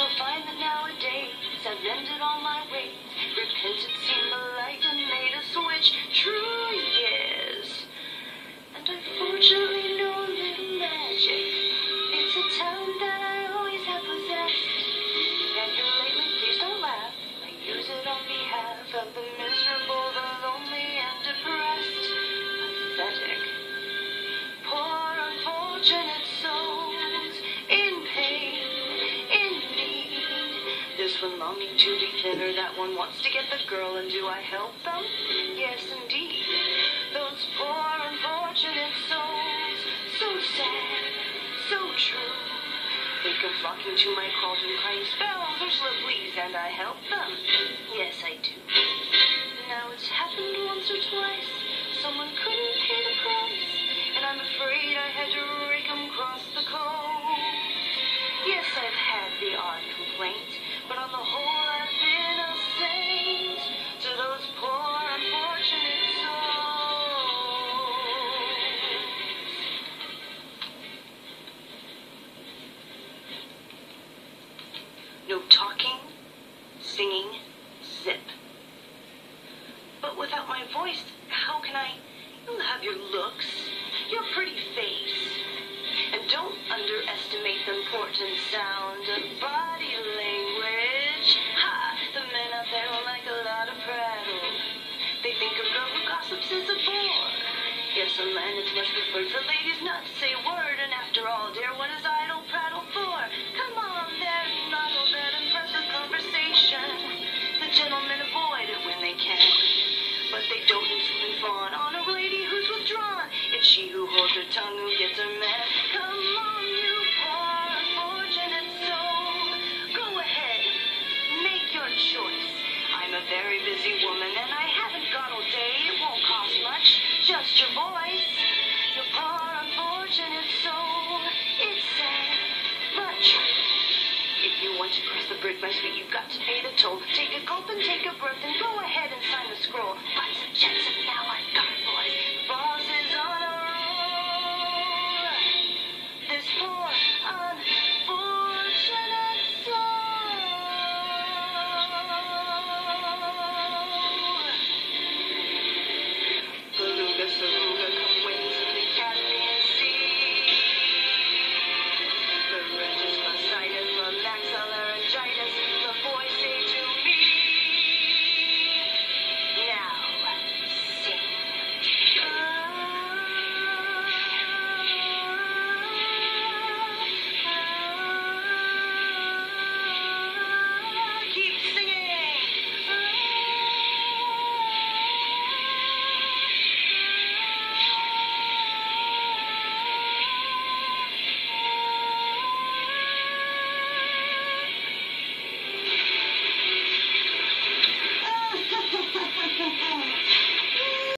You'll find that nowadays I've mended all my ways, repented, seen the light, and made a switch. True, yes. And I fortunately know a little magic. It's a talent that I always have possessed. And here lately, please don't laugh, I use it on behalf of the miserable, the lonely, and depressed. Pathetic. Poor unfortunate souls in pain, in need. This one longing to be thinner, that one wants to get the girl, and do I help them? Yes, indeed. Those poor unfortunate souls, so sad, so true. They come flocking to my cauldron, crying, "Spells, Ursula, please," and I help them. Yes, I do. Now it's happened once or twice. Someone couldn't pay the price, and I'm afraid I had to rake 'em across the coals. Yes, I've had the odd complaint, but on the whole I've been a saint to those poor unfortunate souls. No talking, singing, zip. But without my voice, how can I? You'll have your looks, your pretty face. And don't underestimate the important sound of body language. Ha! The men out there will like a lot of prattle. They think a girl who gossips is a bore. Yes, a man it's much preferred for ladies not to say a word. And after all, dear, what is idle prattle for? Come on, there, muddle that impressive conversation. The gentlemen avoid it when they can. But they don't instantly fawn on a lady who's withdrawn. It's she who holds her tongue who gets her man.